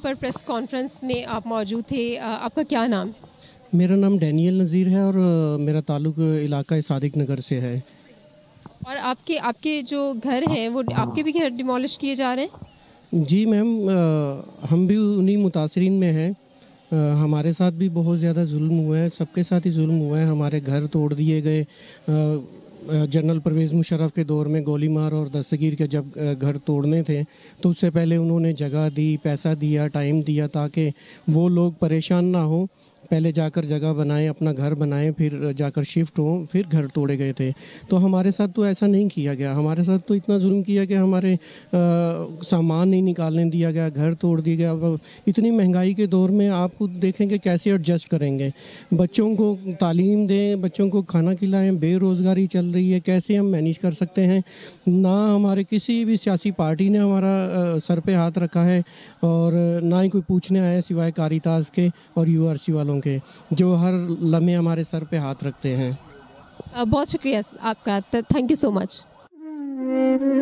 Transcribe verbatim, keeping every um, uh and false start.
पर press conference में आप मौजूद थे, आपका क्या नाम है? मेरा नाम डैनियल नज़ीर है और मेरा ताल्लुक़ इलाका सादिक नगर से है। और आपके आपके जो घर हैं वो आपके भी घर डिमोलिश किए जा रहे हैं? जी मैम, हम भी उन्हीं मुतासरीन में हैं। हमारे साथ भी बहुत ज़्यादा जुल्म हुआ है, सबके साथ ही जुल्म हुआ है। हमारे घर तोड़ दिए गए। जनरल परवेज़ मुशर्रफ के दौर में गोली मार और दस्तगीर के जब घर तोड़ने थे तो उससे पहले उन्होंने जगह दी, पैसा दिया, टाइम दिया ताकि वो लोग परेशान ना हो। पहले जाकर जगह बनाएं, अपना घर बनाएं, फिर जाकर शिफ्ट हों, फिर घर तोड़े गए थे। तो हमारे साथ तो ऐसा नहीं किया गया। हमारे साथ तो इतना जुल्म किया कि हमारे आ, सामान नहीं निकालने दिया गया, घर तोड़ दिया गया। अब इतनी महंगाई के दौर में आप खुद देखेंगे कैसे एडजस्ट करेंगे। बच्चों को तालीम दें, बच्चों को खाना खिलाएं, बेरोज़गारी चल रही है, कैसे हम मैनेज कर सकते हैं। ना हमारे किसी भी सियासी पार्टी ने हमारा आ, सर पे हाथ रखा है और ना ही कोई पूछने आया सिवाय कारितास के और यू आर सी वालों के, जो हर लम्हे हमारे सर पे हाथ रखते हैं। बहुत शुक्रिया आपका, थैंक यू सो मच।